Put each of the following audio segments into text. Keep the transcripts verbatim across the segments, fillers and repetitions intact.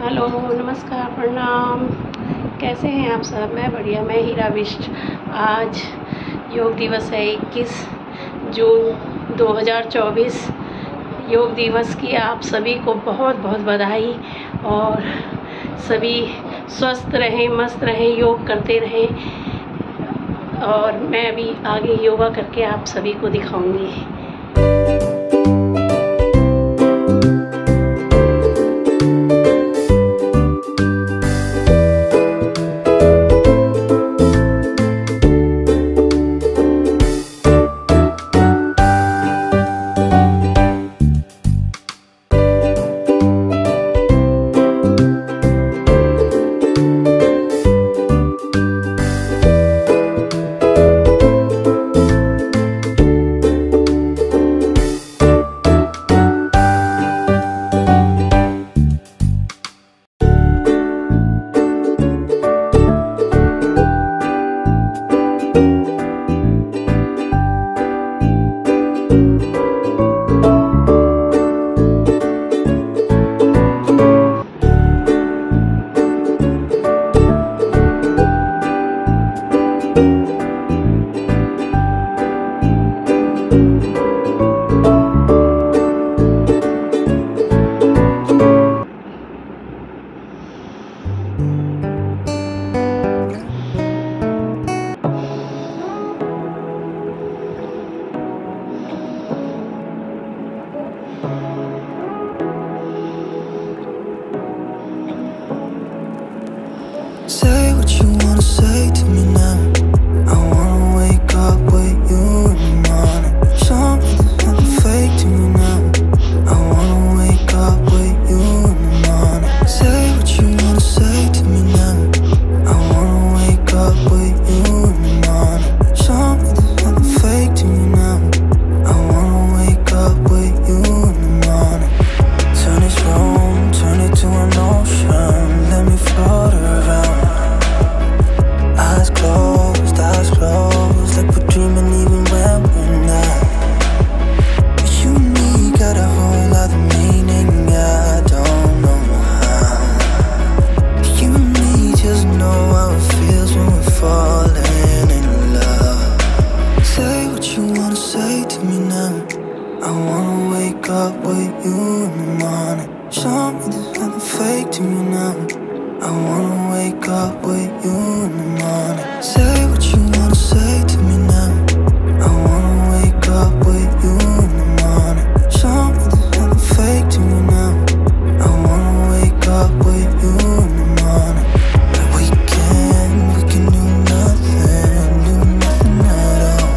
Hello, नमस्कार, प्रणाम। कैसे हैं आप सब? मैं बढ़िया, मैं हीरा बिष्ट। आज योग दिवस है इक्कीस जून दो हज़ार चौबीस। योग दिवस की आप सभी को बहुत बहुत बधाई। और सभी स्वस्थ रहें, मस्त रहें, योग करते रहें। और मैं भी आगे योगा करके आप सभी को दिखाऊंगी। Say what you wanna say to me now. I wanna wake up with you in the morning. Something's nothing fake to me now. I wanna wake up with you in the morning. Say what you wanna say to me now. I wanna wake up with you in the morning. Something's nothing fake to me now. I wanna wake up with you in the morning. Turn this room, turn it to an ocean. Let me float around. Eyes closed, eyes closed, like we're dreaming even when we're not. But you and me got a whole lot of meaning, I don't know how. You and me just know how it feels when we're falling in love. Say what you wanna say to me now. I wanna wake up with you in the morning. Show me there's nothing fake to me now. I wanna wake up with you in the morning. Say what you wanna say to me now. I wanna wake up with you in the morning. Show me there's nothing fake to me now. I wanna wake up with you in the morning. But we can, we can do nothing, do nothing at all.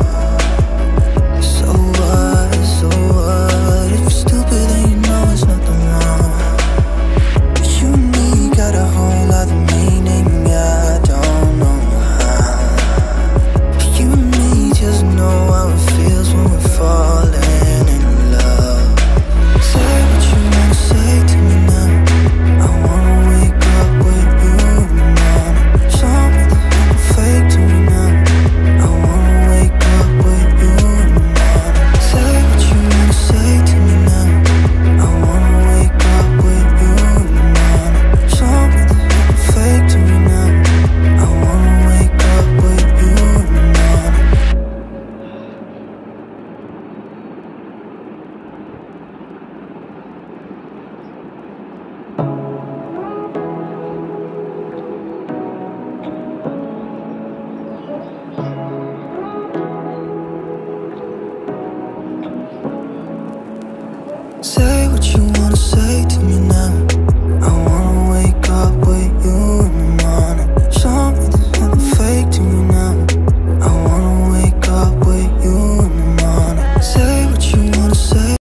So what, so what? If you're stupid then you know it's nothing wrong. But you and me got a whole lot of meaning, I don't know how. You and me just know how it feels when we're falling in love. Say what you wanna say to me now. I wanna wake up with you in the morning. Show me there's nothing fake to me now. I wanna wake up with you in the morning. Say what you wanna say to me now. I wanna wake up with you in the morning. Show me there's nothing fake to me now. I wanna wake up with you in the morning. Say what you wanna say to me now.